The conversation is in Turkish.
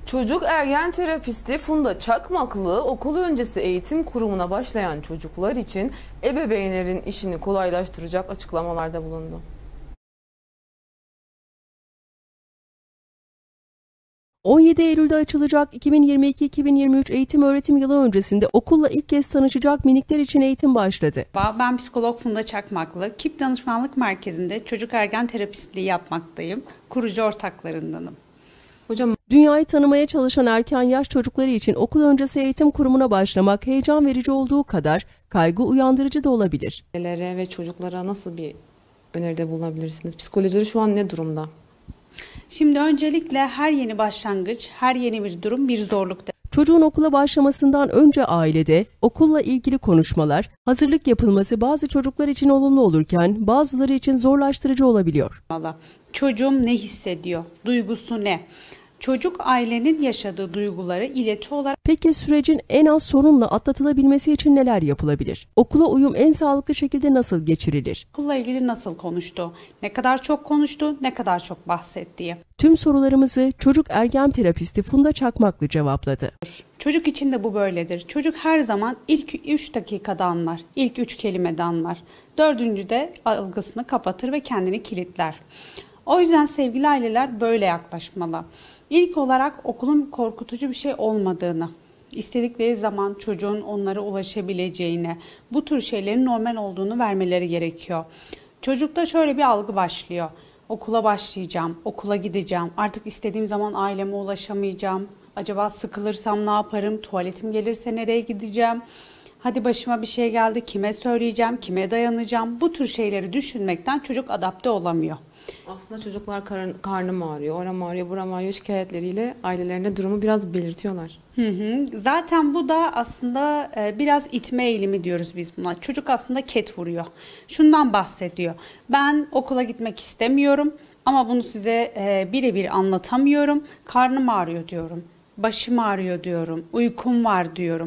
Çocuk ergen terapisti Funda Çakmaklı, okul öncesi eğitim kurumuna başlayan çocuklar için ebeveynlerin işini kolaylaştıracak açıklamalarda bulundu. 17 Eylül'de açılacak 2022-2023 eğitim öğretim yılı öncesinde okulla ilk kez tanışacak minikler için eğitim başladı. Ben psikolog Funda Çakmaklı, KİP Danışmanlık Merkezi'nde çocuk ergen terapistliği yapmaktayım. Kurucu ortaklarındanım. Hocam, dünyayı tanımaya çalışan erken yaş çocukları için okul öncesi eğitim kurumuna başlamak heyecan verici olduğu kadar kaygı uyandırıcı da olabilir. ailelere ve çocuklara nasıl bir öneride bulunabilirsiniz? Psikolojileri şu an ne durumda? Şimdi öncelikle her yeni başlangıç, her yeni bir durum bir zorluktur. Çocuğun okula başlamasından önce ailede okulla ilgili konuşmalar, hazırlık yapılması bazı çocuklar için olumlu olurken bazıları için zorlaştırıcı olabiliyor. Çocuğum ne hissediyor? Duygusu ne? Çocuk ailenin yaşadığı duyguları ileti olarak... Peki sürecin en az sorunla atlatılabilmesi için neler yapılabilir? Okula uyum en sağlıklı şekilde nasıl geçirilir? Okulla ilgili nasıl konuştu? Ne kadar çok konuştu? Ne kadar çok bahsetti? Tüm sorularımızı çocuk ergen terapisti Funda Çakmaklı cevapladı. Çocuk için de bu böyledir. Çocuk her zaman ilk 3 dakikada anlar, ilk 3 kelimede anlar. 4. algısını kapatır ve kendini kilitler. O yüzden sevgili aileler böyle yaklaşmalı. İlk olarak okulun korkutucu bir şey olmadığını, istedikleri zaman çocuğun onlara ulaşabileceğini, bu tür şeylerin normal olduğunu vermeleri gerekiyor. Çocukta şöyle bir algı başlıyor. Okula başlayacağım, okula gideceğim, artık istediğim zaman aileme ulaşamayacağım. Acaba sıkılırsam ne yaparım, tuvaletim gelirse nereye gideceğim? Hadi başıma bir şey geldi, kime söyleyeceğim, kime dayanacağım? Bu tür şeyleri düşünmekten çocuk adapte olamıyor. Aslında çocuklar karnım ağrıyor, oram ağrıyor, buram ağrıyor şikayetleriyle ailelerine durumu biraz belirtiyorlar. Zaten bu da aslında biraz itme eğilimi diyoruz biz buna. Çocuk aslında ket vuruyor. Şundan bahsediyor. Ben okula gitmek istemiyorum ama bunu size birebir anlatamıyorum. Karnım ağrıyor diyorum. Başım ağrıyor diyorum. Uykum var diyorum.